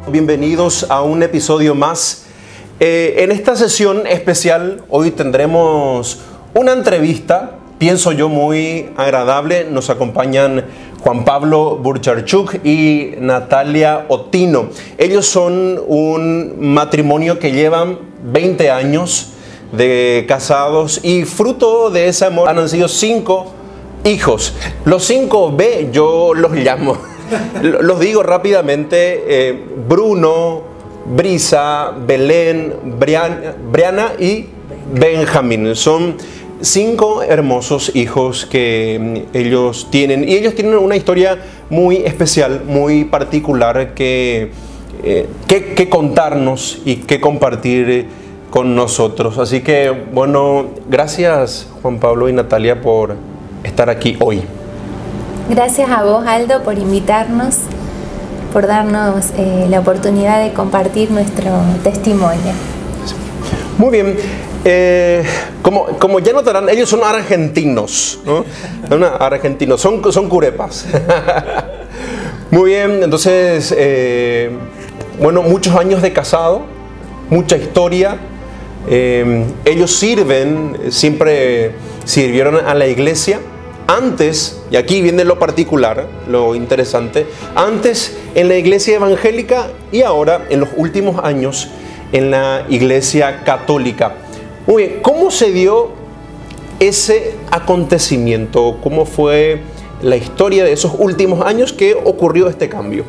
Bienvenidos a un episodio más. En esta sesión especial hoy tendremos una entrevista, pienso yo, muy agradable. Nos acompañan Juan Pablo Burcharchuk y Natalia Otino. Ellos son un matrimonio que llevan 20 años de casados y fruto de ese amor han nacido 5 hijos. Los 5B yo los llamo. Los digo rápidamente: Bruno, Brisa, Belén, Briana y Benjamín. Son 5 hermosos hijos que ellos tienen. Y ellos tienen una historia muy especial, muy particular que contarnos y que compartir con nosotros. Así que, bueno, gracias Juan Pablo y Natalia por estar aquí hoy. Gracias a vos, Aldo, por invitarnos, por darnos la oportunidad de compartir nuestro testimonio. Muy bien. Como ya notarán, ellos son argentinos, ¿no? Argentinos, son curepas. Muy bien, entonces, bueno, muchos años de casado, mucha historia. Ellos siempre sirvieron a la iglesia. Antes, y aquí viene lo particular, lo interesante, antes en la iglesia evangélica y ahora en los últimos años en la iglesia católica. Muy bien, ¿cómo se dio ese acontecimiento? ¿Cómo fue la historia de esos últimos años que ocurrió este cambio?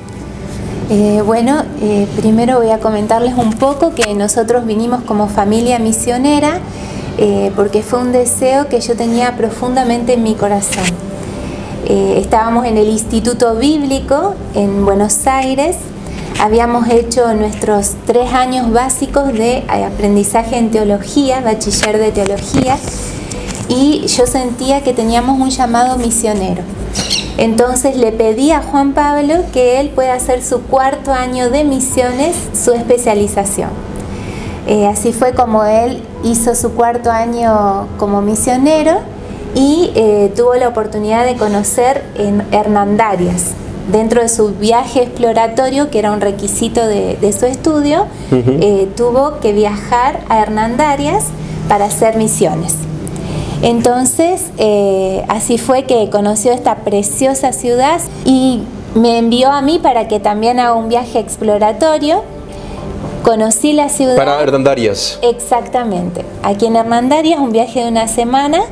Primero voy a comentarles un poco que nosotros vinimos como familia misionera porque fue un deseo que yo tenía profundamente en mi corazón. Estábamos en el Instituto Bíblico en Buenos Aires, habíamos hecho nuestros 3 años básicos de aprendizaje en teología, bachiller de teología, y yo sentía que teníamos un llamado misionero. Entonces le pedí a Juan Pablo que él pueda hacer su 4º año de misiones, su especialización. Así fue como él hizo su 4º año como misionero y tuvo la oportunidad de conocer en Hernandarias. Dentro de su viaje exploratorio, que era un requisito de su estudio, tuvo que viajar a Hernandarias para hacer misiones. Entonces, así fue que conoció esta preciosa ciudad y me envió a mí para que también haga un viaje exploratorio. Conocí la ciudad. Para Hernandarias. Exactamente. Aquí en Hernandarias, un viaje de una semana.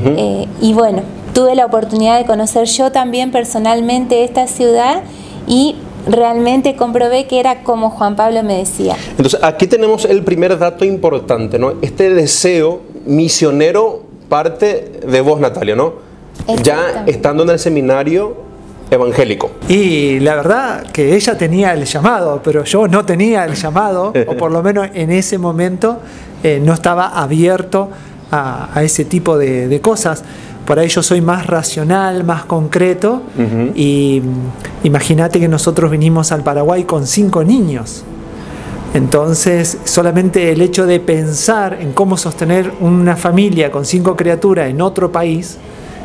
Y bueno, tuve la oportunidad de conocer yo también personalmente esta ciudad y realmente comprobé que era como Juan Pablo me decía. Entonces, aquí tenemos el primer dato importante, ¿no? Este deseo misionero parte de vos, Natalia, ¿no? Ya estando en el seminario evangélico. Y la verdad que ella tenía el llamado, pero yo no tenía el llamado, o por lo menos en ese momento no estaba abierto a ese tipo de cosas. Por ahí yo soy más racional, más concreto, y imagínate que nosotros vinimos al Paraguay con 5 niños. Entonces, solamente el hecho de pensar en cómo sostener una familia con 5 criaturas en otro país,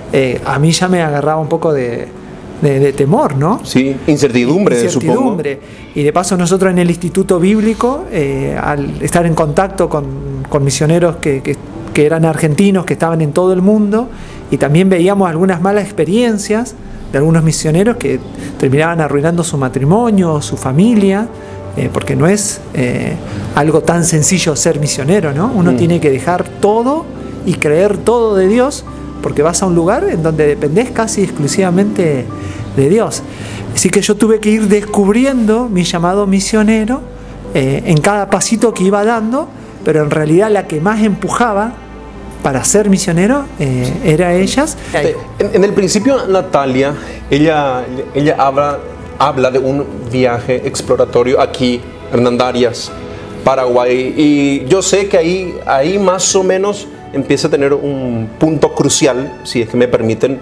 a mí ya me agarraba un poco de temor, ¿no? Sí, incertidumbre, supongo. Y de paso nosotros en el Instituto Bíblico, al estar en contacto con misioneros que eran argentinos, que estaban en todo el mundo, y también veíamos algunas malas experiencias de algunos misioneros que terminaban arruinando su matrimonio, su familia, porque no es algo tan sencillo ser misionero, ¿no? Uno tiene que dejar todo y creer todo de Dios, porque vas a un lugar en donde dependés casi exclusivamente de Dios. Así que yo tuve que ir descubriendo mi llamado misionero en cada pasito que iba dando, pero en realidad la que más empujaba para ser misionero era ellas. En el principio, Natalia, ella habla de un viaje exploratorio aquí, Hernandarias, Paraguay, y yo sé que ahí más o menos empieza a tener un punto crucial, si es que me permiten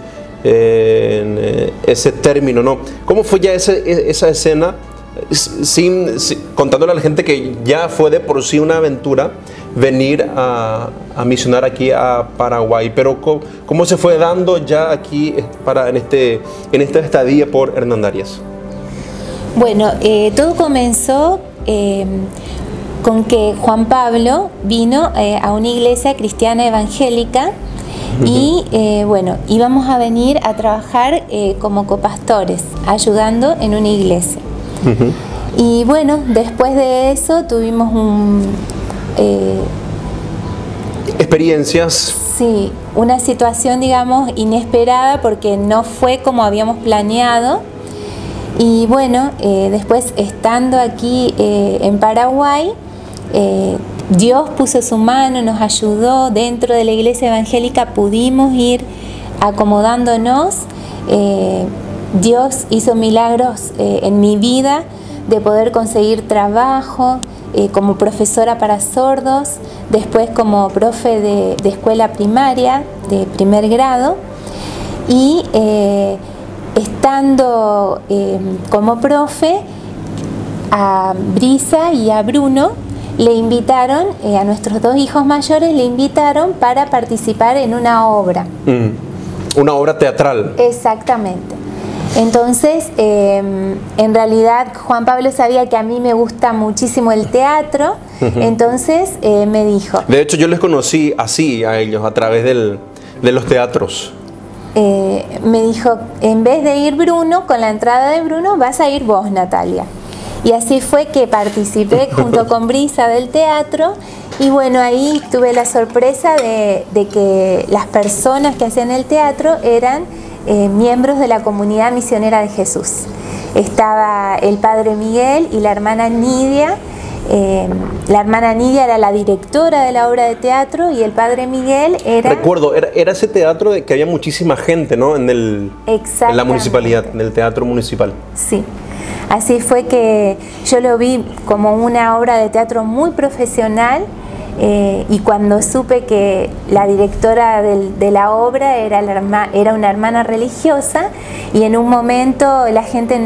ese término, ¿no? ¿Cómo fue ya esa escena, contándole a la gente que ya fue de por sí una aventura venir a misionar aquí a Paraguay? Pero ¿cómo se fue dando ya aquí en esta estadía por Hernandarias? Bueno, todo comenzó con que Juan Pablo vino a una iglesia cristiana evangélica y bueno, íbamos a venir a trabajar como copastores, ayudando en una iglesia. Y bueno, después de eso tuvimos experiencias. Sí, una situación, digamos, inesperada porque no fue como habíamos planeado. Y bueno, después estando aquí en Paraguay, Dios puso su mano, nos ayudó. Dentro de la iglesia evangélica pudimos ir acomodándonos. Dios hizo milagros en mi vida de poder conseguir trabajo como profesora para sordos, después como profe de escuela primaria de primer grado, y estando como profe, a Brisa y a Bruno le invitaron, a nuestros dos hijos mayores le invitaron para participar en una obra. Una obra teatral. Exactamente. Entonces, en realidad Juan Pablo sabía que a mí me gusta muchísimo el teatro, entonces me dijo... De hecho, yo les conocí así a ellos, a través de los teatros. Me dijo, en vez de ir Bruno, con la entrada de Bruno, vas a ir vos, Natalia. Y así fue que participé junto con Brisa del teatro. Y bueno, ahí tuve la sorpresa de que las personas que hacían el teatro eran miembros de la comunidad misionera de Jesús. Estaba el padre Miguel y la hermana Nidia. La hermana Nidia era la directora de la obra de teatro y el padre Miguel era... Recuerdo, era ese teatro de que había muchísima gente, ¿no? En la municipalidad, en el teatro municipal. Sí. Así fue que yo lo vi como una obra de teatro muy profesional, y cuando supe que la directora de la obra era una hermana religiosa y en un momento la gente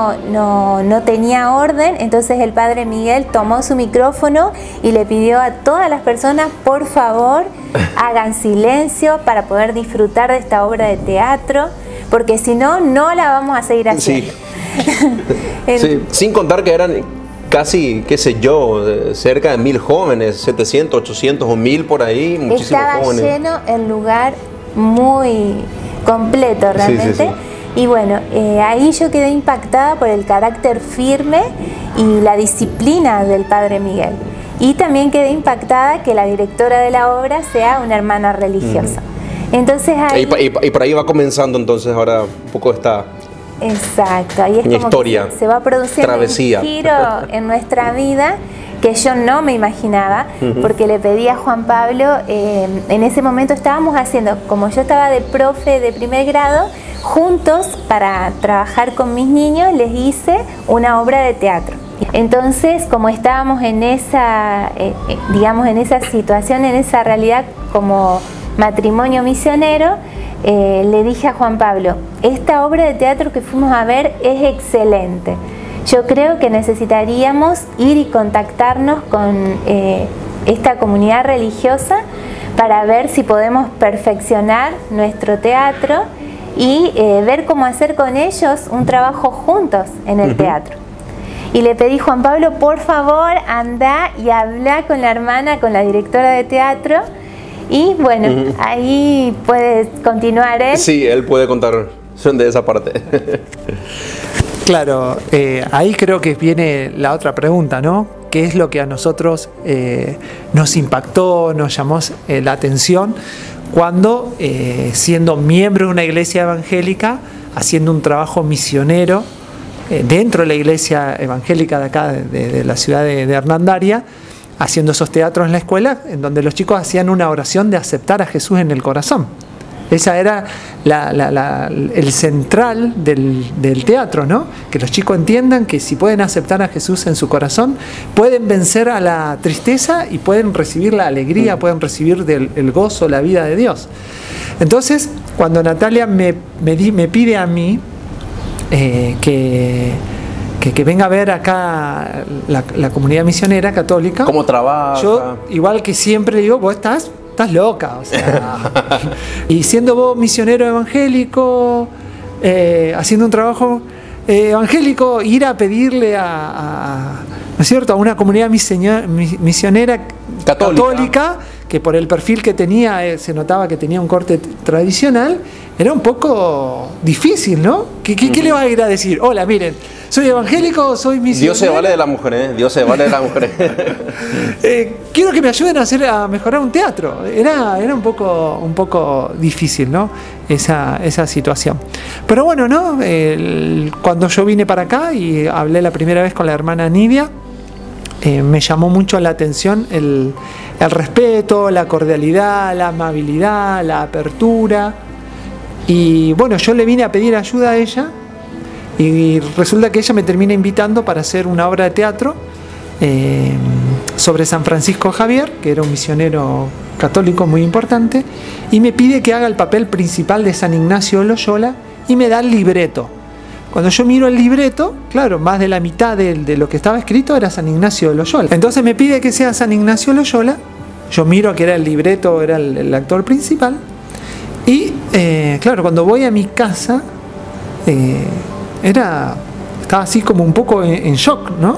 no tenía orden, entonces el padre Miguel tomó su micrófono y le pidió a todas las personas, por favor, hagan silencio para poder disfrutar de esta obra de teatro, porque si no, no la vamos a seguir haciendo. Sí. Sí, sin contar que eran casi, qué sé yo, cerca de 1000 jóvenes, 700, 800 o 1000 por ahí, muchísimos jóvenes. Estaba lleno el lugar, muy completo realmente. Sí, sí, sí. Y bueno, ahí yo quedé impactada por el carácter firme y la disciplina del padre Miguel. Y también quedé impactada que la directora de la obra sea una hermana religiosa. Entonces ahí... Y por ahí va comenzando entonces ahora un poco esta... Exacto, ahí es como historia, que se va produciendo travesía. Un giro en nuestra vida que yo no me imaginaba, porque le pedí a Juan Pablo, en ese momento estábamos haciendo, como yo estaba de profe de primer grado, juntos para trabajar con mis niños les hice una obra de teatro. Entonces, como estábamos en esa, digamos, en esa situación, en esa realidad como matrimonio misionero, le dije a Juan Pablo, esta obra de teatro que fuimos a ver es excelente. Yo creo que necesitaríamos ir y contactarnos con esta comunidad religiosa para ver si podemos perfeccionar nuestro teatro y ver cómo hacer con ellos un trabajo juntos en el teatro. Y le pedí, Juan Pablo, por favor, anda y habla con la hermana, con la directora de teatro. Y bueno, ahí puede continuar él. Sí, él puede contar de esa parte. Claro, ahí creo que viene la otra pregunta, ¿no? ¿Qué es lo que a nosotros nos impactó, nos llamó la atención cuando, siendo miembro de una iglesia evangélica, haciendo un trabajo misionero dentro de la iglesia evangélica de acá, de la ciudad de Hernandaria, haciendo esos teatros en la escuela, en donde los chicos hacían una oración de aceptar a Jesús en el corazón? Esa era el central del teatro, ¿no? Que los chicos entiendan que si pueden aceptar a Jesús en su corazón, pueden vencer a la tristeza y pueden recibir la alegría, pueden recibir el gozo, la vida de Dios. Entonces, cuando Natalia me pide a mí que venga a ver acá la comunidad misionera católica, ¿cómo trabaja? Yo, igual que siempre, digo, vos estás loca, o sea, y siendo vos misionero evangélico, haciendo un trabajo, evangélico, ir a pedirle ¿no es cierto?, a una comunidad misionera católica, que por el perfil que tenía se notaba que tenía un corte tradicional, era un poco difícil, ¿no? ¿Qué le va a ir a decir? Hola, miren, soy evangélico, soy misionero. Dios se vale de la mujer, ¿eh? Dios se vale de la mujer. Quiero que me ayuden a mejorar un teatro. Era un poco difícil, ¿no? Esa situación. Pero bueno, ¿no? Cuando yo vine para acá y hablé la primera vez con la hermana Nidia, me llamó mucho la atención el respeto, la cordialidad, la amabilidad, la apertura. Y bueno, yo le vine a pedir ayuda a ella y resulta que ella me termina invitando para hacer una obra de teatro sobre San Francisco Javier, que era un misionero católico muy importante, y me pide que haga el papel principal de San Ignacio de Loyola y me da el libreto. Cuando yo miro el libreto, claro, más de la mitad de lo que estaba escrito era San Ignacio de Loyola. Entonces me pide que sea San Ignacio de Loyola, yo miro que era el libreto, era el actor principal, y claro, cuando voy a mi casa, estaba así como un poco en shock, ¿no?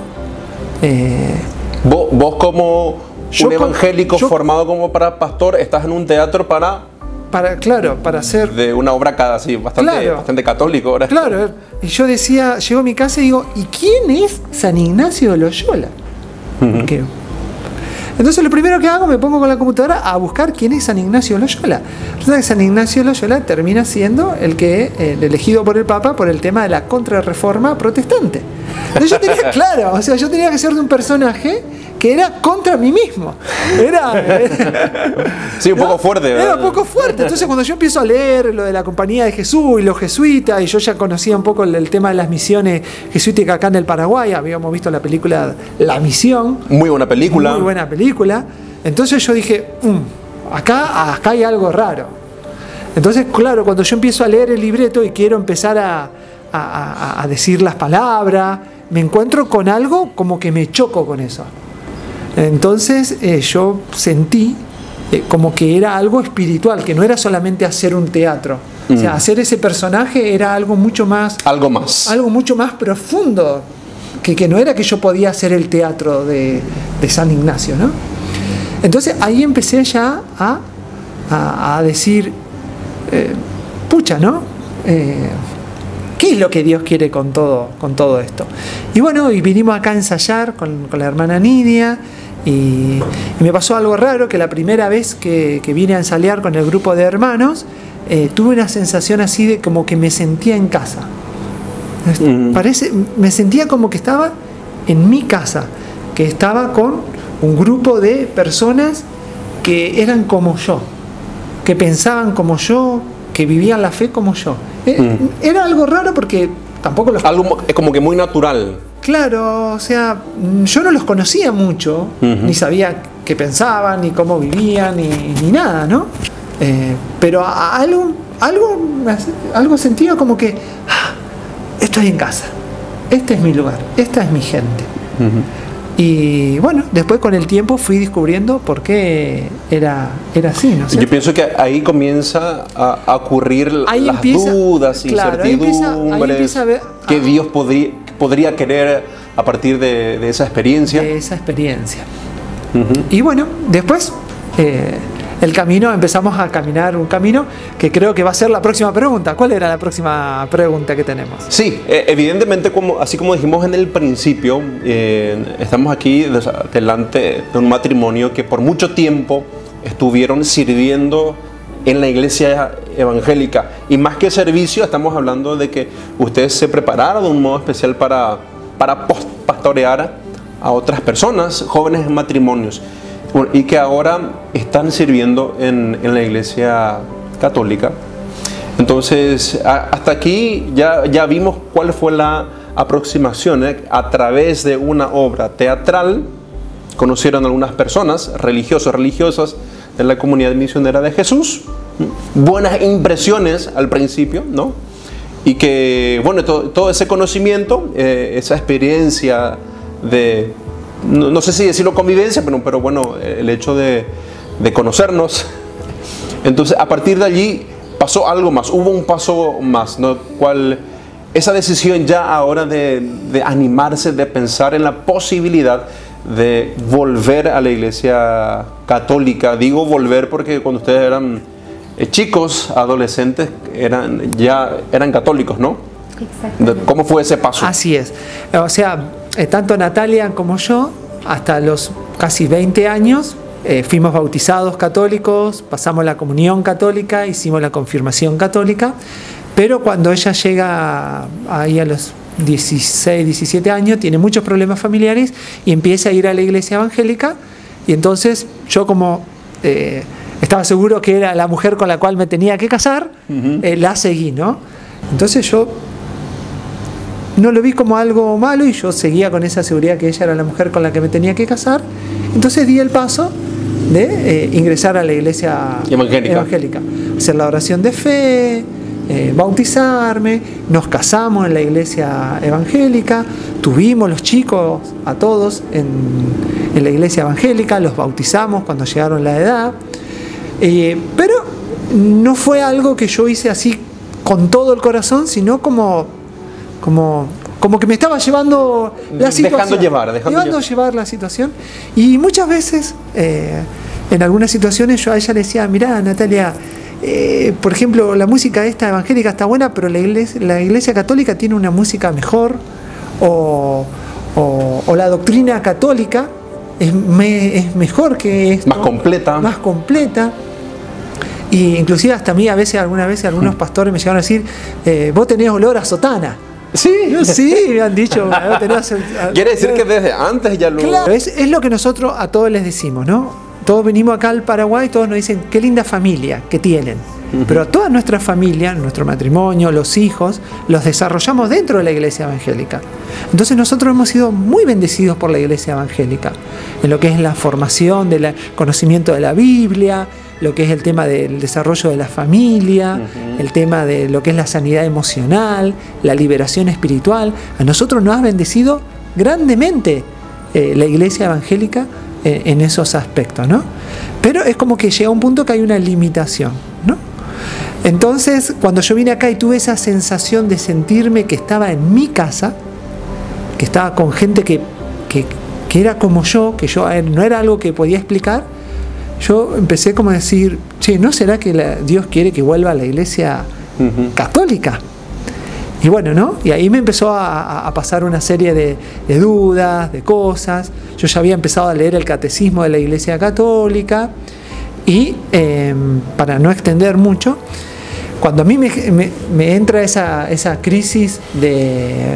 Vos como un evangélico formado como para pastor, estás en un teatro para hacer de una obra así, bastante católico ahora. Claro, y yo decía, llego a mi casa y digo, ¿y quién es San Ignacio de Loyola? Entonces lo primero que hago, me pongo con la computadora a buscar quién es San Ignacio de Loyola. Resulta que San Ignacio de Loyola termina siendo el elegido por el Papa por el tema de la contrarreforma protestante. Entonces yo tenía claro, yo tenía que ser de un personaje que era contra mí mismo. Sí, un poco fuerte, ¿verdad? Era un poco fuerte. Entonces cuando yo empiezo a leer lo de la Compañía de Jesús y los jesuitas, y yo ya conocía un poco el tema de las misiones jesuíticas acá en el Paraguay, habíamos visto la película La Misión. Muy buena película. Muy buena película. Entonces yo dije, acá hay algo raro. Entonces, claro, cuando yo empiezo a leer el libreto y quiero empezar a decir las palabras, me encuentro con algo como que me choco con eso. Entonces yo sentí como que era algo espiritual, que no era solamente hacer un teatro. O sea, hacer ese personaje era algo mucho más... Algo mucho más profundo, que no era que yo podía hacer el teatro de San Ignacio, ¿no? Entonces ahí empecé ya a decir, pucha, ¿no? ¿Qué es lo que Dios quiere con todo esto? Y bueno, y vinimos acá a ensayar con la hermana Nidia, y me pasó algo raro, que la primera vez que vine a ensayar con el grupo de hermanos, tuve una sensación así de como que me sentía en casa. Me sentía como que estaba en mi casa, que estaba con un grupo de personas que eran como yo, que pensaban como yo, que vivían la fe como yo. Era algo raro porque tampoco algo como que muy natural. Claro, o sea, yo no los conocía mucho, ni sabía qué pensaban, ni cómo vivían, ni nada, ¿no? Pero algo sentía como que estoy en casa, este es mi lugar, esta es mi gente. Y bueno, después con el tiempo fui descubriendo por qué era así, ¿no? Yo pienso que ahí comienza a ocurrir las dudas, incertidumbres, que Dios podría querer a partir de esa experiencia. Y bueno, después el camino, empezamos a caminar un camino que creo que va a ser la próxima pregunta. ¿Cuál era la próxima pregunta que tenemos? Sí, evidentemente, así como dijimos en el principio, estamos aquí delante de un matrimonio que por mucho tiempo estuvieron sirviendo en la iglesia evangélica. Y más que servicio, estamos hablando de que ustedes se prepararon de un modo especial para pastorear a otras personas, jóvenes en matrimonios, y que ahora están sirviendo en la iglesia católica. Entonces, hasta aquí ya vimos cuál fue la aproximación. A través de una obra teatral conocieron a algunas personas, religiosos, religiosas de la comunidad misionera de Jesús. Buenas impresiones al principio, ¿no? Y que, bueno, todo ese conocimiento, esa experiencia de... No sé si decirlo convivencia, pero bueno, el hecho de conocernos. Entonces, a partir de allí pasó algo más, hubo un paso más, ¿no? Cual esa decisión ya ahora de animarse, de pensar en la posibilidad de volver a la iglesia católica? Digo volver porque cuando ustedes eran chicos, adolescentes, ya eran católicos, ¿no? Exactamente. ¿Cómo fue ese paso? Así es. O sea, tanto Natalia como yo, hasta los casi 20 años, fuimos bautizados católicos, pasamos la comunión católica, hicimos la confirmación católica, pero cuando ella llega ahí a los 16, 17 años, tiene muchos problemas familiares y empieza a ir a la iglesia evangélica, y entonces yo, como estaba seguro que era la mujer con la cual me tenía que casar, la seguí, ¿no? Entonces yo no lo vi como algo malo y yo seguía con esa seguridad que ella era la mujer con la que me tenía que casar. Entonces di el paso de ingresar a la iglesia evangélica, hacer la oración de fe, bautizarme, nos casamos en la iglesia evangélica, tuvimos los chicos a todos en la iglesia evangélica, los bautizamos cuando llegaron la edad, pero no fue algo que yo hice así con todo el corazón, sino como que me estaba llevando la situación, dejando llevar la situación. Y muchas veces, en algunas situaciones, yo a ella le decía: mirá, Natalia, por ejemplo, la música esta evangélica está buena, pero la iglesia católica tiene una música mejor, o la doctrina católica es mejor que esto, más completa. Y inclusive hasta a mí algunas veces algunos pastores me llegaron a decir: vos tenés olor a sotana. Sí, me han dicho. Quiere decir que desde antes ya lo... Claro, es lo que nosotros a todos les decimos, ¿no? Todos venimos acá al Paraguay, todos nos dicen qué linda familia que tienen. Pero a toda nuestra familia, nuestro matrimonio, los hijos, los desarrollamos dentro de la iglesia evangélica. Entonces nosotros hemos sido muy bendecidos por la iglesia evangélica, en lo que es la formación del conocimiento de la Biblia, lo que es el tema del desarrollo de la familia, el tema de lo que es la sanidad emocional, la liberación espiritual. A nosotros nos ha bendecido grandemente la iglesia evangélica en esos aspectos, ¿no? Pero es como que llega un punto que hay una limitación, ¿no? Entonces, cuando yo vine acá y tuve esa sensación de sentirme que estaba en mi casa, que estaba con gente que era como yo, que yo no era algo que podía explicar, yo empecé como a decir: che, ¿no será que Dios quiere que vuelva a la iglesia católica? Y bueno, ¿no? Y ahí me empezó a pasar una serie de dudas, de cosas. Yo ya había empezado a leer el catecismo de la iglesia católica. Y para no extender mucho, cuando a mí me entra esa crisis de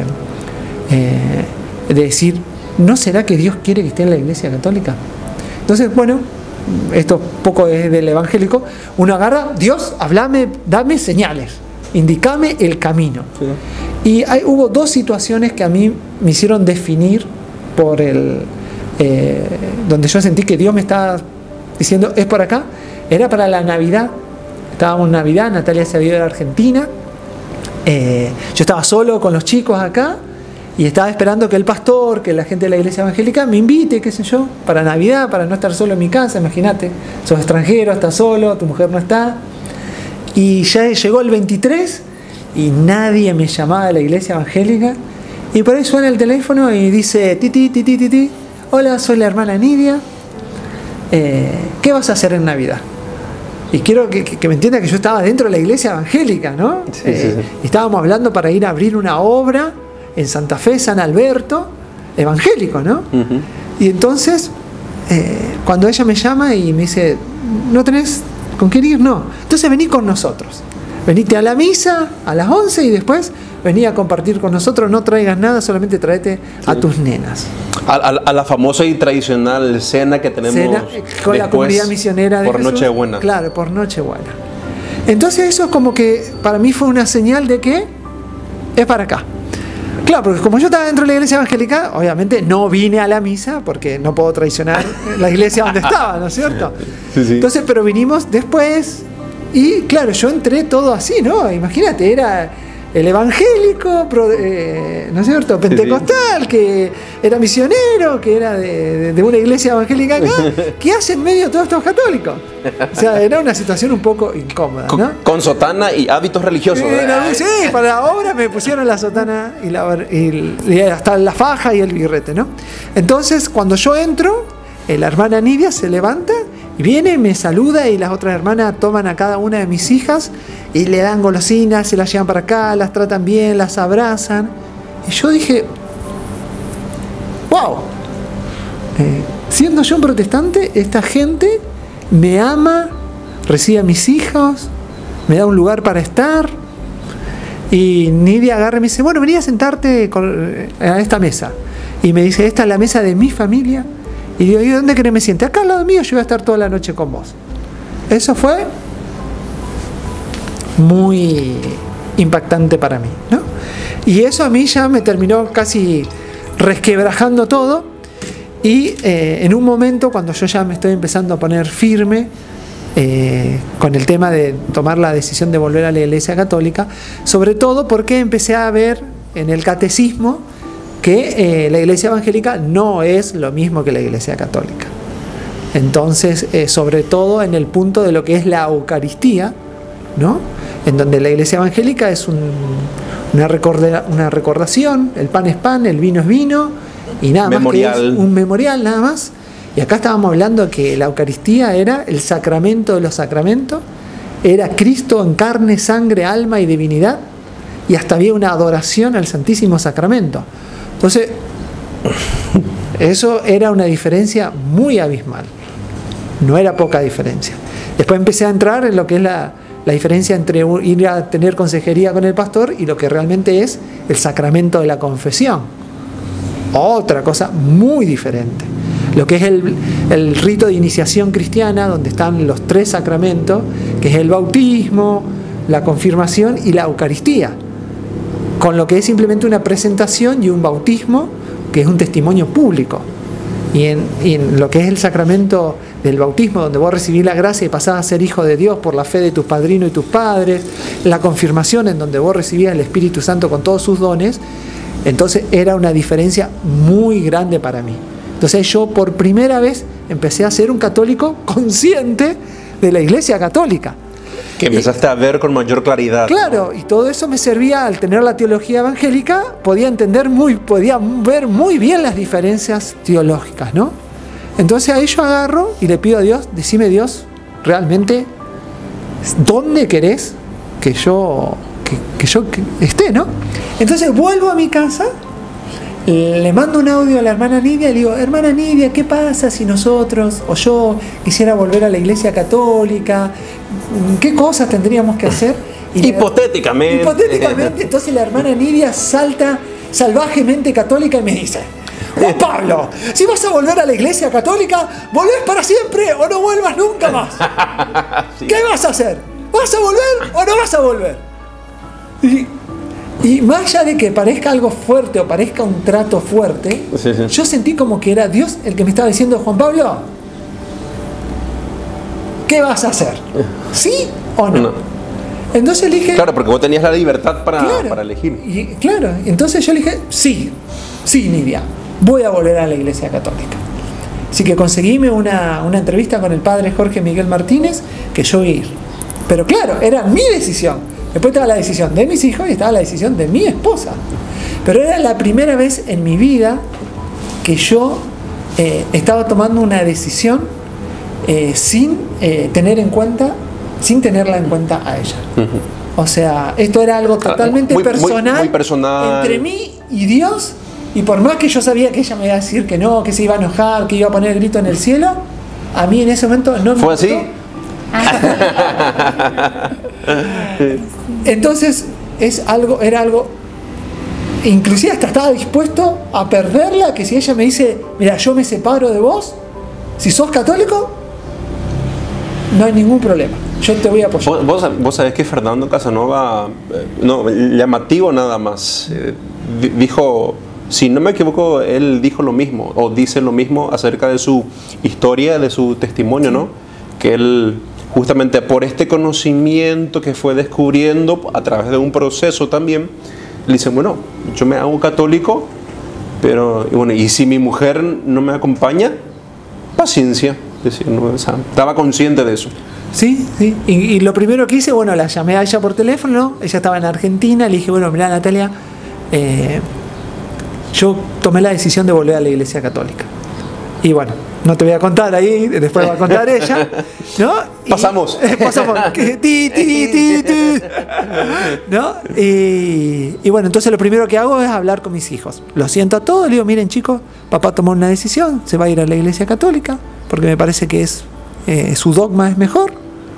decir: ¿no será que Dios quiere que esté en la iglesia católica? Entonces, bueno, esto poco es del evangélico, uno agarra: Dios, hablame, dame señales, indícame el camino. Sí. Y hubo dos situaciones que a mí me hicieron definir por donde yo sentí que Dios me estaba diciendo: es por acá. Era para la Navidad. Estábamos en Navidad, Natalia se había ido a Argentina, yo estaba solo con los chicos acá y estaba esperando que el pastor, que la gente de la iglesia evangélica me invite, qué sé yo, para Navidad, para no estar solo en mi casa. Imagínate, sos extranjero, estás solo, tu mujer no está. Y ya llegó el 23 y nadie me llamaba de la iglesia evangélica, y por ahí suena el teléfono y dice: Titi, hola, soy la hermana Nidia, ¿qué vas a hacer en Navidad? Y quiero que me entienda que yo estaba dentro de la iglesia evangélica, ¿no? Sí. Estábamos hablando para ir a abrir una obra en Santa Fe, San Alberto, evangélico, ¿no? Y entonces, cuando ella me llama y me dice: ¿no tenés con quién ir? No. Entonces vení con nosotros. Venite a la misa a las 11 y después vení a compartir con nosotros. No traigas nada, solamente tráete a tus nenas. A la famosa y tradicional cena que tenemos con la comunidad misionera de por Jesús. Nochebuena. Claro, por Nochebuena. Entonces eso es como que para mí fue una señal de que es para acá. Claro, porque como yo estaba dentro de la iglesia evangélica, obviamente no vine a la misa porque no puedo traicionar la iglesia donde estaba, ¿no es cierto? Sí. Entonces, pero vinimos después y claro, yo entré todo así, ¿no? Imagínate, el evangélico, ¿no es cierto?, pentecostal, que era misionero, que era de una iglesia evangélica acá, ¿qué hace en medio de todos estos católicos? O sea, era una situación un poco incómoda, ¿no? Con sotana y hábitos religiosos. Sí, para la obra me pusieron la sotana y hasta la faja y el birrete, ¿no? Entonces, cuando yo entro, la hermana Nidia se levanta y viene, me saluda, y las otras hermanas toman a cada una de mis hijas y le dan golosinas, se las llevan para acá, las tratan bien, las abrazan. Y yo dije, wow, siendo yo un protestante, esta gente me ama, recibe a mis hijos, me da un lugar para estar. Y Nidia agarra y me dice, bueno, vení a sentarte a esta mesa. Y me dice, esta es la mesa de mi familia. Y digo, ¿y dónde querés me siente? Acá al lado mío, yo voy a estar toda la noche con vos. Eso fue muy impactante para mí, ¿no? Y eso a mí ya me terminó casi resquebrajando todo. Y en un momento, cuando yo ya me estoy empezando a poner firme con el tema de tomar la decisión de volver a la Iglesia Católica, sobre todo porque empecé a ver en el catecismo que la Iglesia Evangélica no es lo mismo que la Iglesia Católica. Entonces, sobre todo en el punto de lo que es la Eucaristía, ¿no?, en donde la Iglesia Evangélica es una recordación, el pan es pan, el vino es vino, y nada memorial. Más que es un memorial, nada más. Y acá estábamos hablando que la Eucaristía era el sacramento de los sacramentos, era Cristo en carne, sangre, alma y divinidad, y hasta había una adoración al Santísimo Sacramento. Entonces, eso era una diferencia muy abismal. No era poca diferencia. Después empecé a entrar en lo que es la diferencia entre ir a tener consejería con el pastor y lo que realmente es el sacramento de la confesión. Otra cosa muy diferente. Lo que es el rito de iniciación cristiana, donde están los 3 sacramentos, que es el bautismo, la confirmación y la Eucaristía. Con lo que es simplemente una presentación y un bautismo, que es un testimonio público. Y en lo que es el sacramento del bautismo, donde vos recibís la gracia y pasás a ser hijo de Dios por la fe de tus padrinos y tus padres, la confirmación, en donde vos recibías el Espíritu Santo con todos sus dones, entonces era una diferencia muy grande para mí. Entonces yo por primera vez empecé a ser un católico consciente de la Iglesia Católica. Que empezaste a ver con mayor claridad. Claro, y todo eso me servía, al tener la teología evangélica, podía ver muy bien las diferencias teológicas, ¿no? Entonces ahí yo agarro y le pido a Dios, decime Dios, realmente, ¿dónde querés que yo esté, ¿no? Entonces vuelvo a mi casa, le mando un audio a la hermana Nidia y le digo, hermana Nidia, ¿qué pasa si nosotros o yo quisiera volver a la Iglesia Católica? ¿Qué cosas tendríamos que hacer? Hipotéticamente. Hipotéticamente, entonces la hermana Nidia salta salvajemente católica y me dice, Juan Pablo, si vas a volver a la Iglesia Católica, ¿volvés para siempre o no vuelvas nunca más? Sí. ¿Qué vas a hacer? ¿Vas a volver o no vas a volver? Y más allá de que parezca algo fuerte o parezca un trato fuerte, sí. Yo sentí como que era Dios el que me estaba diciendo, Juan Pablo, ¿qué vas a hacer? ¿Sí o no? Entonces le dije... Claro, porque vos tenías la libertad para elegir. Claro, entonces yo le dije, sí, Nidia, voy a volver a la Iglesia Católica. Así que conseguíme una entrevista con el padre Jorge Miguel Martínez, que yo iba a ir. Pero claro, era mi decisión. Después estaba la decisión de mis hijos y estaba la decisión de mi esposa. Pero era la primera vez en mi vida que yo estaba tomando una decisión sin tenerla en cuenta a ella. O sea, esto era algo totalmente personal, muy personal entre mí y Dios. Y por más que yo sabía que ella me iba a decir que no, que se iba a enojar, que iba a poner el grito en el cielo, a mí en ese momento no me ¿Fue así? Entonces era algo, inclusive hasta estaba dispuesto a perderla, que si ella me dice, mira, yo me separo de vos, si sos católico, no hay ningún problema, yo te voy a apoyar. Vos sabés que Fernando Casanova, llamativo nada más, dijo, si no me equivoco, él dijo lo mismo, o dice lo mismo acerca de su historia, de su testimonio, ¿no? Que él justamente por este conocimiento que fue descubriendo a través de un proceso también, le dicen, bueno, yo me hago católico, pero bueno, y si mi mujer no me acompaña, paciencia. Es decir, no, o sea, estaba consciente de eso. Sí, sí. Y lo primero que hice, bueno, la llamé a ella por teléfono, ella estaba en Argentina, le dije, bueno, mirá, Natalia, yo tomé la decisión de volver a la Iglesia Católica. Y bueno, no te voy a contar ahí, después va a contar ella, ¿no? Pasamos. Pasamos. ¿No? Y bueno, entonces lo primero que hago es hablar con mis hijos. Los siento a todos, le digo, miren chicos, papá tomó una decisión, se va a ir a la Iglesia Católica, porque me parece que su dogma es mejor.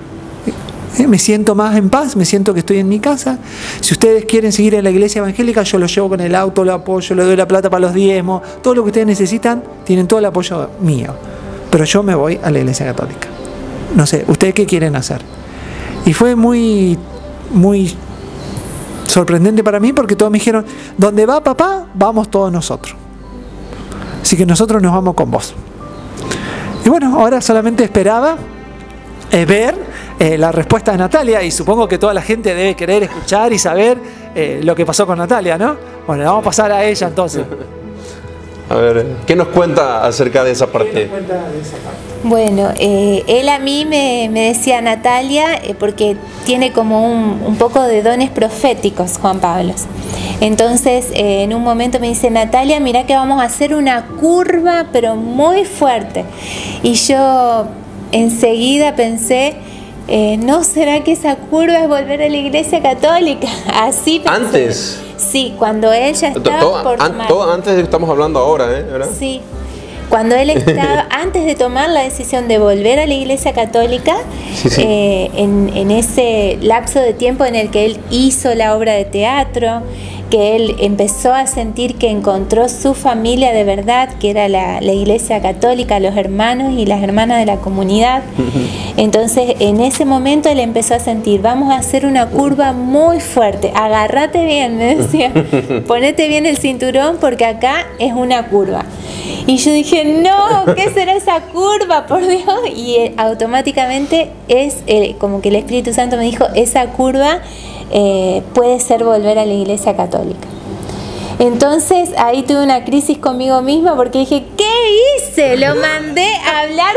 Me siento más en paz, me siento que estoy en mi casa. Si ustedes quieren seguir en la iglesia evangélica, yo los llevo con el auto, lo apoyo, le doy la plata para los diezmos, todo lo que ustedes necesitan, tienen todo el apoyo mío. Pero yo me voy a la Iglesia Católica. No sé, ¿ustedes qué quieren hacer? Y fue muy, muy sorprendente para mí, porque todos me dijeron, ¿dónde va papá? Vamos todos nosotros. Así que nosotros nos vamos con vos. Y bueno, ahora solamente esperaba ver la respuesta de Natalia, y supongo que toda la gente debe querer escuchar y saber lo que pasó con Natalia, ¿no? Bueno, vamos a pasar a ella entonces. A ver, ¿qué nos cuenta acerca de esa parte? Bueno, él a mí me decía Natalia, porque tiene como un poco de dones proféticos, Juan Pablo. Entonces, en un momento me dice, Natalia, mira que vamos a hacer una curva, pero muy fuerte. Y yo enseguida pensé, ¿no será que esa curva es volver a la Iglesia Católica? Así pensé. ¿Antes? Sí, cuando él ya estaba por tomar. Todo antes de que estamos hablando ahora, ¿verdad? Sí. Cuando él estaba, antes de tomar la decisión de volver a la Iglesia Católica, sí. En ese lapso de tiempo en el que él hizo la obra de teatro, que él empezó a sentir que encontró su familia de verdad, que era la Iglesia Católica, los hermanos y las hermanas de la comunidad. Entonces, en ese momento él empezó a sentir, vamos a hacer una curva muy fuerte, agárrate bien, me decía, ponete bien el cinturón porque acá es una curva. Y yo dije, no, ¿qué será esa curva, por Dios? Y automáticamente como que el Espíritu Santo me dijo, esa curva puede ser volver a la Iglesia Católica. Entonces ahí tuve una crisis conmigo misma, porque dije, ¿qué hice? Lo mandé a hablar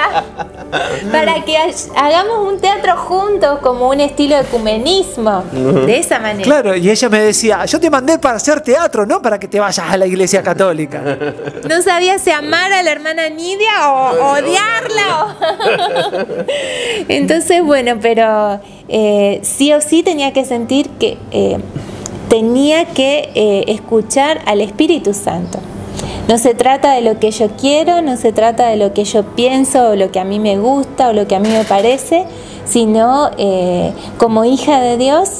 para que hagamos un teatro juntos, como un estilo de ecumenismo, de esa manera. Claro, y ella me decía, yo te mandé para hacer teatro, no para que te vayas a la Iglesia Católica. No sabía si amar a la hermana Nidia o odiarla. Entonces, bueno, pero sí o sí tenía que sentir que tenía que escuchar al Espíritu Santo. No se trata de lo que yo quiero, no se trata de lo que yo pienso o lo que a mí me gusta o lo que a mí me parece, sino como hija de Dios,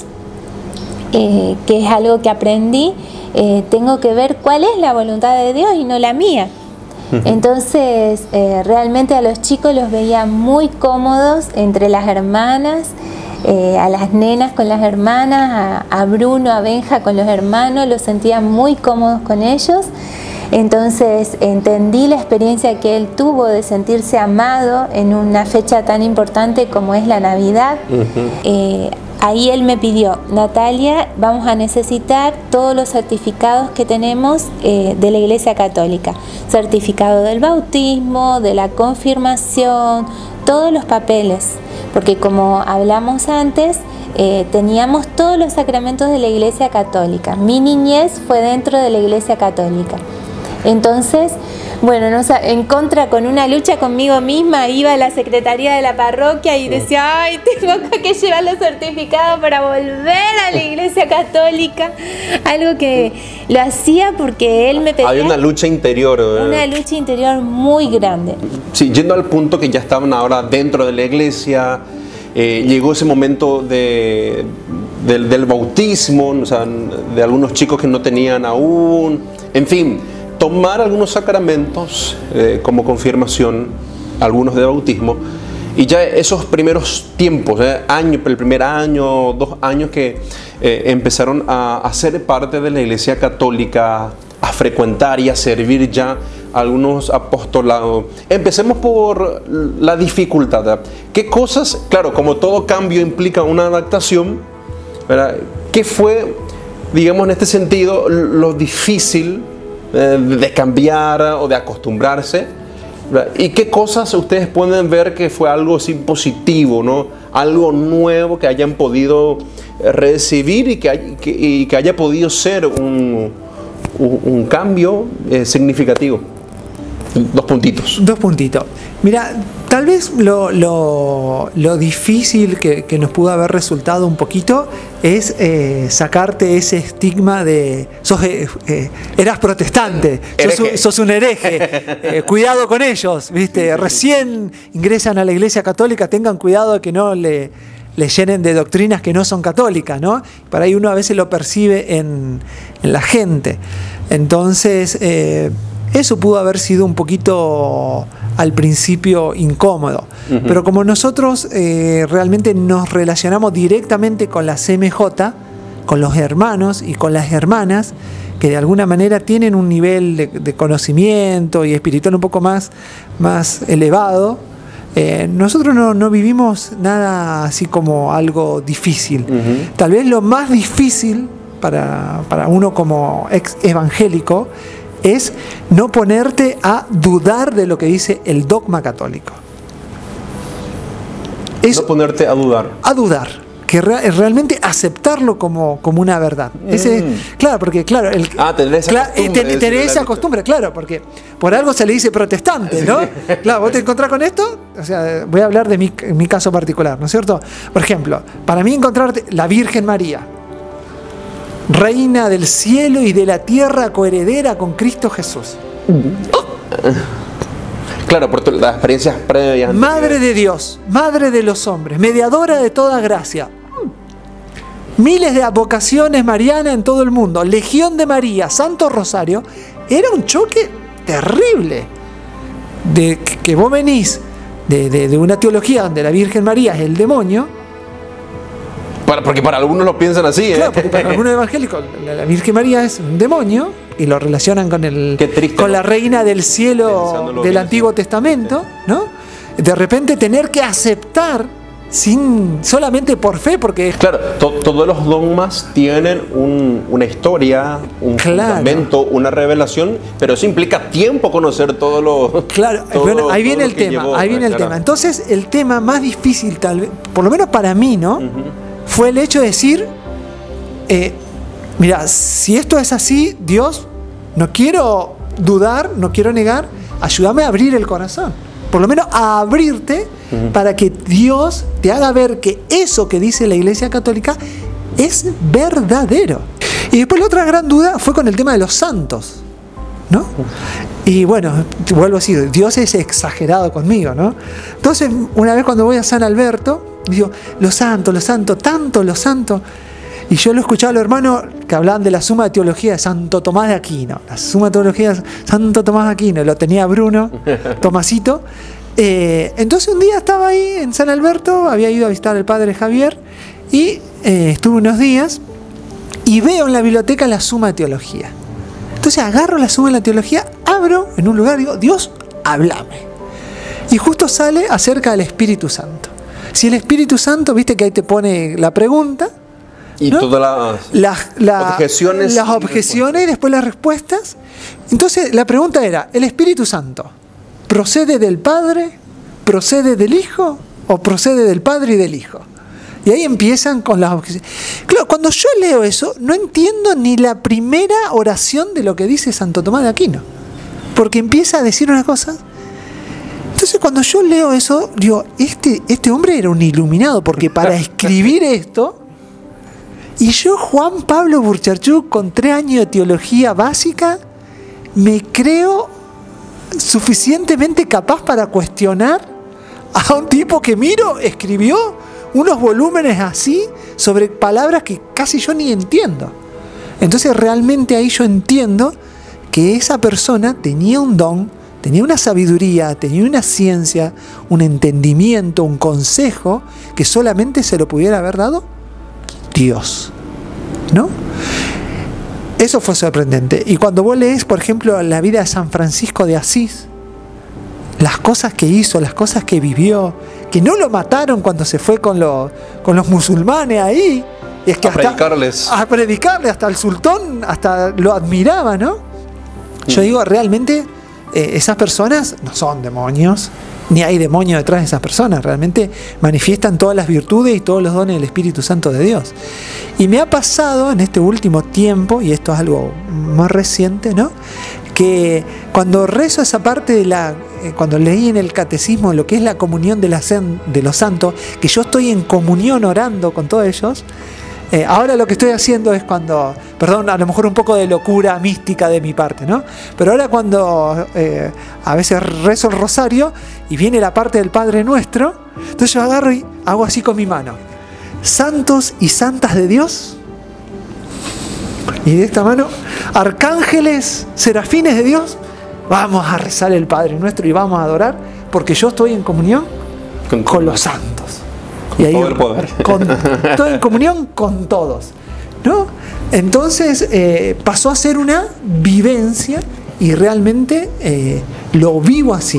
que es algo que aprendí, tengo que ver cuál es la voluntad de Dios y no la mía. Entonces, realmente a los chicos los veía muy cómodos entre las hermanas, a las nenas con las hermanas, a Bruno, a Benja con los hermanos, los sentía muy cómodos con ellos. Entonces entendí la experiencia que él tuvo de sentirse amado en una fecha tan importante como es la Navidad. Ahí él me pidió, Natalia, vamos a necesitar todos los certificados que tenemos de la Iglesia Católica. Certificado del bautismo, de la confirmación, todos los papeles. Porque como hablamos antes, teníamos todos los sacramentos de la Iglesia Católica. Mi niñez fue dentro de la Iglesia Católica. Entonces, bueno, en contra, con una lucha conmigo misma, iba a la secretaría de la parroquia y decía, ay, tengo que llevar los certificados para volver a la Iglesia Católica. Algo que lo hacía porque él me pedía. Hay una lucha interior, ¿verdad? Una lucha interior muy grande. Sí, yendo al punto que ya estaban ahora dentro de la iglesia, llegó ese momento del bautismo, o sea, de algunos chicos que no tenían aún, en fin, tomar algunos sacramentos como confirmación, algunos de bautismo, y ya esos primeros tiempos, el primer año, 2 años que empezaron a ser parte de la Iglesia Católica, a frecuentar y a servir ya algunos apostolados. Empecemos por la dificultad. ¿Qué cosas, claro, como todo cambio implica una adaptación, ¿verdad? ¿Qué fue, digamos, en este sentido, lo difícil de cambiar o de acostumbrarse? ¿Verdad? ¿Y qué cosas ustedes pueden ver que fue algo así positivo, ¿no? Algo nuevo que hayan podido recibir y que haya podido ser un cambio significativo? 2 puntitos. 2 puntitos. Mira, tal vez lo difícil que nos pudo haber resultado un poquito es sacarte ese estigma de eras protestante, sos un hereje, cuidado con ellos, ¿viste? Recién ingresan a la Iglesia Católica, tengan cuidado de que no le llenen de doctrinas que no son católicas, ¿no? Para ahí uno a veces lo percibe en la gente. Entonces, eso pudo haber sido un poquito al principio incómodo. Pero como nosotros realmente nos relacionamos directamente con la CMJ, con los hermanos y con las hermanas, que de alguna manera tienen un nivel de conocimiento y espiritual un poco más elevado, nosotros no vivimos nada así como algo difícil. Tal vez lo más difícil para uno como ex evangélico es no ponerte a dudar de lo que dice el dogma católico. Es no ponerte a dudar. A dudar, que realmente aceptarlo como una verdad. Claro, porque claro, tener esa costumbre, claro, porque por algo se le dice protestante, ¿no? Claro, vos te encontrás con esto, o sea, voy a hablar de mi caso particular, ¿no es cierto? Por ejemplo, para mí encontrarte la Virgen María, reina del cielo y de la tierra, coheredera con Cristo Jesús. Claro, por las experiencias previas. Madre de Dios, madre de los hombres, mediadora de toda gracia. Miles de vocaciones marianas en todo el mundo, Legión de María, Santo Rosario. Era un choque terrible. De que vos venís de una teología donde la Virgen María es el demonio. Porque para algunos lo piensan así, ¿eh? Claro, porque para algunos evangélicos la Virgen María es un demonio y lo relacionan con la reina del cielo del Antiguo Testamento, ¿no? De repente tener que aceptar solamente por fe, porque claro, todos los dogmas tienen una historia, un fundamento, una revelación, pero eso implica tiempo conocer todos los. Claro, ahí viene el tema. Entonces, el tema más difícil, tal vez, por lo menos para mí, ¿no? Fue el hecho de decir, mira, si esto es así, Dios, no quiero dudar, no quiero negar, ayúdame a abrir el corazón. Por lo menos a abrirte para que Dios te haga ver que eso que dice la Iglesia Católica es verdadero. Y después la otra gran duda fue con el tema de los santos, ¿no? Y bueno, vuelvo a decir, Dios es exagerado conmigo, ¿no? Entonces, una vez cuando voy a San Alberto, digo, los santos, tanto los santos. Y yo lo escuchaba a los hermanos que hablaban de la Suma de Teología de Santo Tomás de Aquino. La Suma de Teología de Santo Tomás de Aquino, lo tenía Bruno, Tomasito. Entonces un día estaba ahí en San Alberto, había ido a visitar al padre Javier y estuve unos días y veo en la biblioteca la Suma de Teología. Entonces agarro la Suma de la Teología, abro en un lugar y digo, Dios, háblame. Y justo sale acerca del Espíritu Santo. Si el Espíritu Santo, viste que ahí te pone la pregunta, y ¿no? Todas las objeciones. Las objeciones y después las respuestas. Entonces la pregunta era, ¿el Espíritu Santo procede del Padre, procede del Hijo o procede del Padre y del Hijo? Y ahí empiezan con las objeciones. Claro, cuando yo leo eso, no entiendo ni la primera oración de lo que dice Santo Tomás de Aquino. Porque empieza a decir unas cosas. Entonces cuando yo leo eso, digo, este hombre era un iluminado, porque para escribir esto, y yo, Juan Pablo Burcharduk, con 3 años de teología básica, me creo suficientemente capaz para cuestionar a un tipo que escribió unos volúmenes así sobre palabras que casi yo ni entiendo. Entonces realmente ahí yo entiendo que esa persona tenía un don, tenía una sabiduría, tenía una ciencia, un entendimiento, un consejo que solamente se lo pudiera haber dado Dios, ¿no? Eso fue sorprendente. Y cuando vos lees, por ejemplo, la vida de San Francisco de Asís, las cosas que hizo, las cosas que vivió, que no lo mataron cuando se fue con los musulmanes ahí. Y es que a predicarles, hasta el sultán, hasta lo admiraba, ¿no? Yo digo, realmente esas personas no son demonios, ni hay demonio detrás de esas personas, realmente manifiestan todas las virtudes y todos los dones del Espíritu Santo de Dios. Y me ha pasado en este último tiempo, y esto es algo más reciente, ¿no?, que cuando rezo esa parte de cuando leí en el catecismo lo que es la comunión de los santos, que yo estoy en comunión orando con todos ellos, ahora lo que estoy haciendo es perdón, a lo mejor un poco de locura mística de mi parte, ¿no? Pero ahora cuando a veces rezo el rosario y viene la parte del Padre Nuestro, entonces yo agarro y hago así con mi mano: santos y santas de Dios. Y de esta mano, arcángeles, serafines de Dios, vamos a rezar el Padre Nuestro y vamos a adorar, porque yo estoy en comunión con los santos. Y ahí, todo el poder. Estoy en comunión con todos, ¿no? Entonces pasó a ser una vivencia y realmente lo vivo así.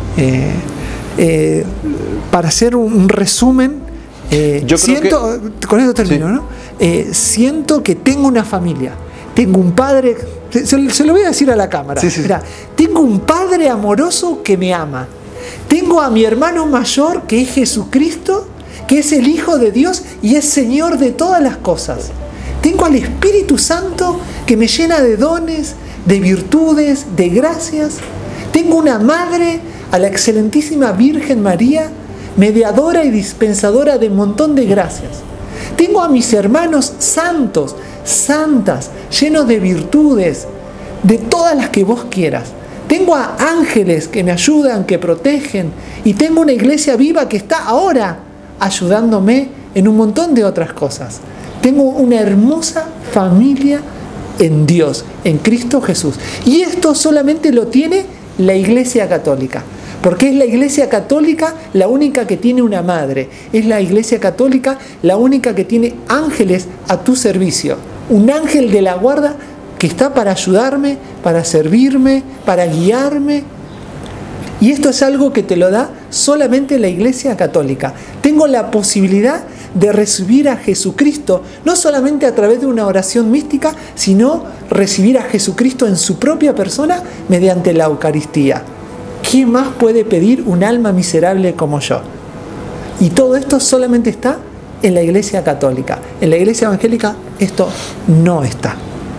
Para hacer un resumen, yo siento, con esto termino, sí, ¿no? Siento que tengo una familia, tengo un padre, se lo voy a decir a la cámara, sí, sí. Mirá, tengo un padre amoroso que me ama, tengo a mi hermano mayor que es Jesucristo, que es el Hijo de Dios y es Señor de todas las cosas. Tengo al Espíritu Santo que me llena de dones, de virtudes, de gracias. Tengo una madre, a la excelentísima Virgen María, mediadora y dispensadora de un montón de gracias. Tengo a mis hermanos santos, santas, llenos de virtudes, de todas las que vos quieras. Tengo a ángeles que me ayudan, que protegen. Y tengo una iglesia viva que está ahora ayudándome en un montón de otras cosas. Tengo una hermosa familia en Dios, en Cristo Jesús. Y esto solamente lo tiene la Iglesia Católica. Porque es la Iglesia Católica la única que tiene una madre. Es la Iglesia Católica la única que tiene ángeles a tu servicio. Un ángel de la guarda que está para ayudarme, para servirme, para guiarme. Y esto es algo que te lo da solamente la Iglesia Católica. Tengo la posibilidad de recibir a Jesucristo, no solamente a través de una oración mística, sino recibir a Jesucristo en su propia persona mediante la Eucaristía. ¿Qué más puede pedir un alma miserable como yo? Y todo esto solamente está en la Iglesia Católica. En la Iglesia Evangélica esto no está.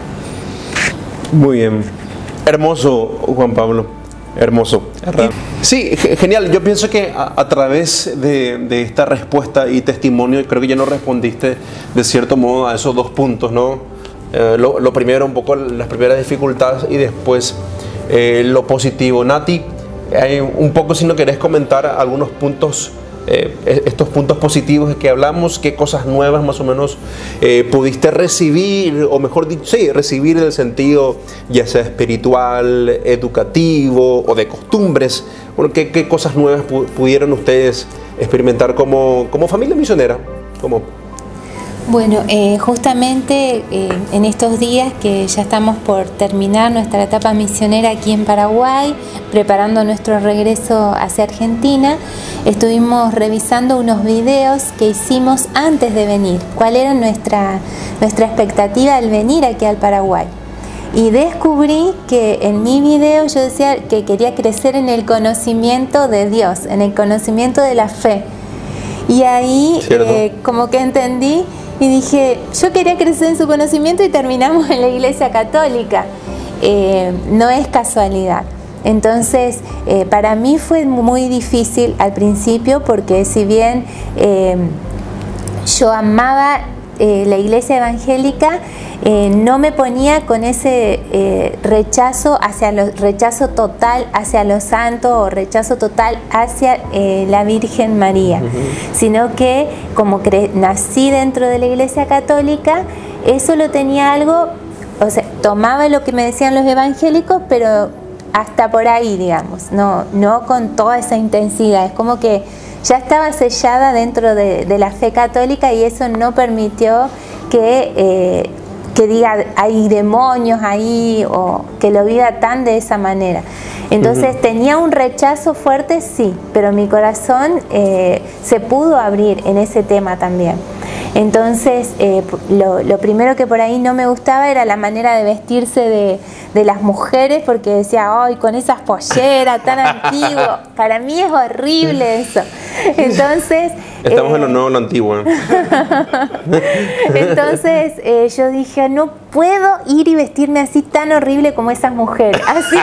Muy bien. Hermoso, Juan Pablo. Hermoso. Sí, genial. Yo pienso que a través de esta respuesta y testimonio, creo que ya nos respondiste de cierto modo a esos dos puntos, ¿no? Lo primero, un poco las primeras dificultades y después lo positivo. Nati, un poco si no querés comentar algunos puntos, estos puntos positivos que hablamos, qué cosas nuevas más o menos pudiste recibir, o mejor dicho, sí, recibir en el sentido ya sea espiritual, educativo o de costumbres. Bueno, ¿qué cosas nuevas pudieron ustedes experimentar como familia misionera? Bueno, justamente en estos días que ya estamos por terminar nuestra etapa misionera aquí en Paraguay, preparando nuestro regreso hacia Argentina, estuvimos revisando unos videos que hicimos antes de venir, cuál era nuestra expectativa al venir aquí al Paraguay. Y descubrí que en mi video yo decía que quería crecer en el conocimiento de Dios, en el conocimiento de la fe. Y ahí como que entendí y dije, yo quería crecer en su conocimiento y terminamos en la Iglesia Católica. No es casualidad. Entonces, para mí fue muy difícil al principio porque si bien yo amaba la Iglesia Evangélica, no me ponía con ese rechazo total hacia los santos o rechazo total hacia la Virgen María, sino que como nací dentro de la Iglesia Católica, eso lo tenía algo, o sea, tomaba lo que me decían los evangélicos, pero hasta por ahí, digamos, no con toda esa intensidad. Es como que ya estaba sellada dentro de la fe católica y eso no permitió que que diga hay demonios ahí o que lo viva tan de esa manera. Entonces tenía un rechazo fuerte, sí, pero mi corazón se pudo abrir en ese tema también. Entonces lo primero que por ahí no me gustaba era la manera de vestirse de las mujeres, porque decía, ay, con esas polleras tan antiguas, para mí es horrible eso. Entonces estamos en lo nuevo, lo antiguo. Entonces yo dije, no puedo ir y vestirme así tan horrible como esas mujeres. Así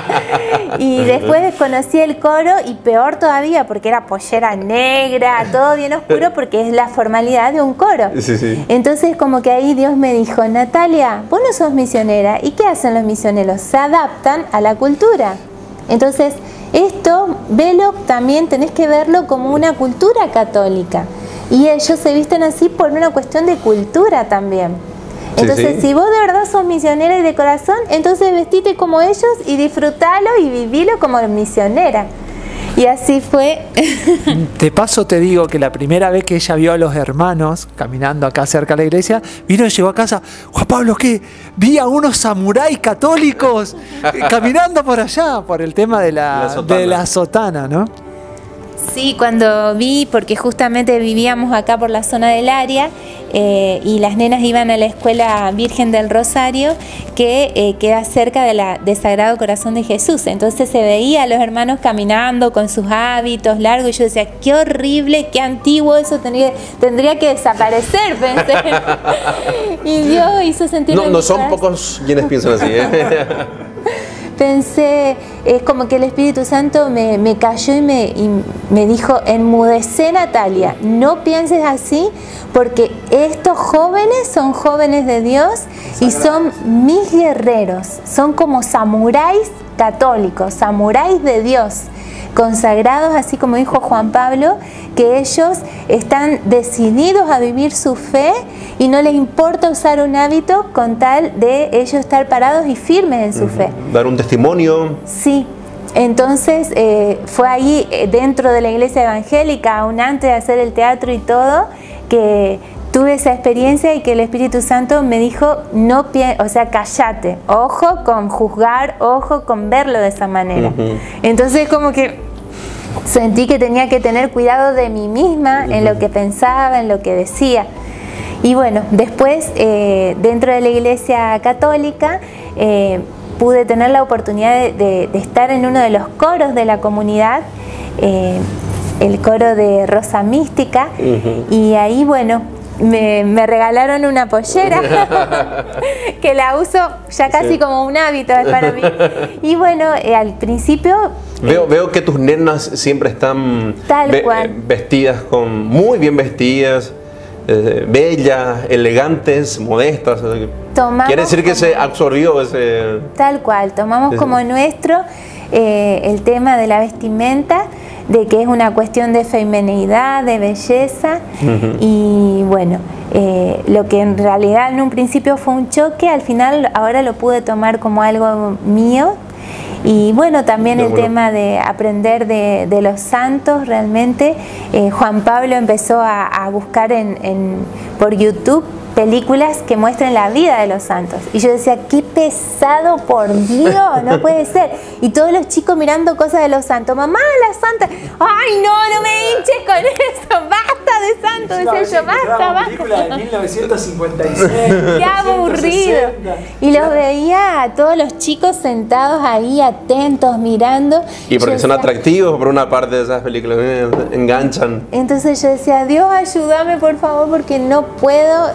y después conocí el coro y peor todavía, porque era pollera negra, todo bien oscuro, porque es la formalidad de un coro. Sí, sí. Entonces como que ahí Dios me dijo, Natalia, vos no sos misionera. ¿Y qué hacen los misioneros? Se adaptan a la cultura. Entonces esto, velo, también tenés que verlo como una cultura católica. Y ellos se visten así por una cuestión de cultura también. Entonces, si vos de verdad sos misionera y de corazón, entonces vestite como ellos y disfrutalo y vivilo como misionera. Y así fue. De paso te digo que la primera vez que ella vio a los hermanos caminando acá cerca de la iglesia, vino y llegó a casa, Juan Pablo, ¿qué? Vi a unos samuráis católicos caminando por allá, por el tema de la sotana, ¿no? Sí, cuando vi, porque justamente vivíamos acá por la zona del área y las nenas iban a la escuela Virgen del Rosario, que queda cerca de Sagrado Corazón de Jesús. Entonces se veía a los hermanos caminando con sus hábitos largos y yo decía, qué horrible, qué antiguo, eso tendría que desaparecer, pensé. Y Dios hizo sentir... No son pocos quienes piensan así, ¿eh? Pensé, es como que el Espíritu Santo me cayó y me dijo, enmudecé, Natalia, no pienses así, porque estos jóvenes son jóvenes de Dios y son mis guerreros, son como samuráis católicos, samuráis de Dios, consagrados, así como dijo Juan Pablo, que ellos están decididos a vivir su fe y no les importa usar un hábito con tal de ellos estar parados y firmes en su fe. Dar un testimonio. Sí, entonces fue ahí dentro de la iglesia evangélica, aún antes de hacer el teatro y todo, que tuve esa experiencia y que el Espíritu Santo me dijo, cállate, ojo con juzgar, ojo con verlo de esa manera. Entonces como que sentí que tenía que tener cuidado de mí misma en lo que pensaba, en lo que decía. Y bueno, después dentro de la iglesia católica pude tener la oportunidad de estar en uno de los coros de la comunidad, el coro de Rosa Mística, y ahí bueno, me regalaron una pollera que la uso ya casi como un hábito para mí. Y bueno, al principio... Veo que tus nenas siempre están vestidas, muy bien vestidas, bellas, elegantes, modestas. Quiere decir que se absorbió ese... Tal cual, tomamos como nuestro el tema de la vestimenta, de que es una cuestión de femineidad, de belleza, y bueno, lo que en realidad en un principio fue un choque, al final ahora lo pude tomar como algo mío. Y bueno, también el tema de aprender de los santos, realmente Juan Pablo empezó a buscar por YouTube películas que muestren la vida de los santos. Y yo decía, qué pesado, por Dios, no puede ser. Y todos los chicos mirando cosas de los santos. Mamá, la santa. Ay, no me hinches con eso. Basta de santos, decía yo, basta. Película de 1956. Qué aburrido. Y los veía a todos los chicos sentados ahí, atentos, mirando. Y porque son atractivos por una parte de esas películas, enganchan. Entonces yo decía, Dios, ayúdame por favor, porque no puedo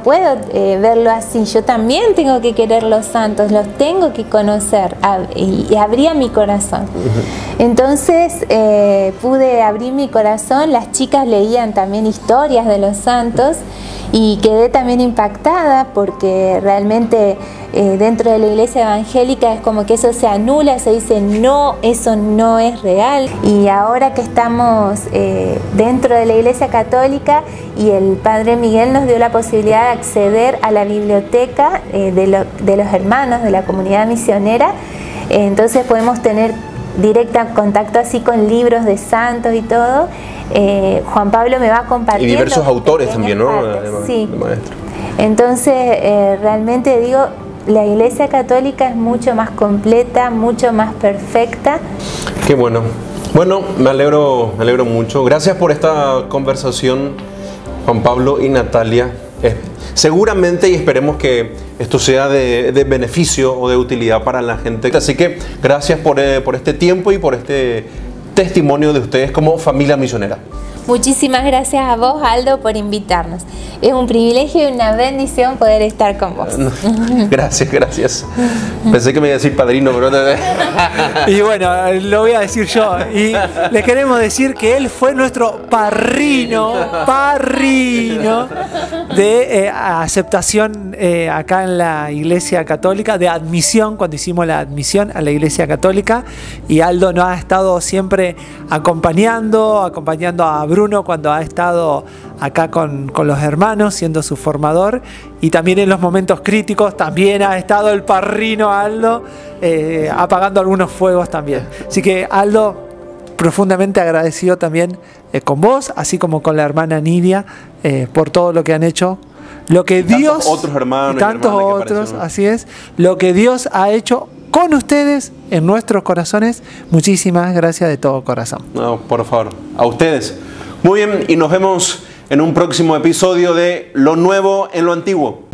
verlo así. Yo también tengo que querer los santos, los tengo que conocer, y abría mi corazón. Entonces pude abrir mi corazón, las chicas leían también historias de los santos y quedé también impactada porque realmente dentro de la iglesia evangélica es como que eso se anula, se dice no, eso no es real. Y ahora que estamos dentro de la iglesia católica y el Padre Miguel nos dio la posibilidad de acceder a la biblioteca de los hermanos de la comunidad misionera, entonces podemos tener directo contacto así con libros de santos y todo. Juan Pablo me va compartiendo. Y diversos autores también, ¿no? Sí. Entonces, realmente digo, la Iglesia Católica es mucho más completa, mucho más perfecta. Qué bueno. Bueno, me alegro mucho. Gracias por esta conversación, Juan Pablo y Natalia. Seguramente, y esperemos que esto sea de beneficio o de utilidad para la gente. Así que gracias por este tiempo y por este testimonio de ustedes como familia misionera. Muchísimas gracias a vos, Aldo, por invitarnos. Es un privilegio y una bendición poder estar con vos. Gracias, gracias. Pensé que me iba a decir padrino, pero... Y bueno, lo voy a decir yo. Y le queremos decir que él fue nuestro parrino de aceptación acá en la Iglesia Católica, de admisión, cuando hicimos la admisión a la Iglesia Católica. Y Aldo nos ha estado siempre acompañando a Bruno cuando ha estado acá con los hermanos, siendo su formador, y también en los momentos críticos también ha estado el parrino Aldo, apagando algunos fuegos también. Así que Aldo, profundamente agradecido también con vos, así como con la hermana Nidia, por todo lo que han hecho, lo que Dios, otros hermanos, tantos otros, así es, lo que Dios ha hecho con ustedes en nuestros corazones. Muchísimas gracias de todo corazón. No, por favor, a ustedes. Muy bien, y nos vemos en un próximo episodio de Lo Nuevo en lo Antiguo.